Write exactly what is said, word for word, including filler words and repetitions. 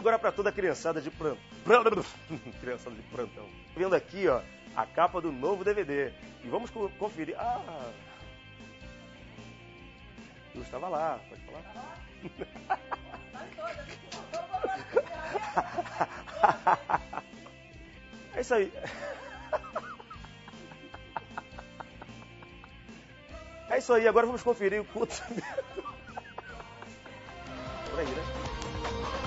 agora para toda a criançada de plantão. Criançada de plantão. Vendo aqui, ó, a capa do novo D V D. E vamos co- conferir. Ah! Eu estava lá, pode falar? É isso aí. É isso aí, agora vamos conferir o culto. Por aí, né?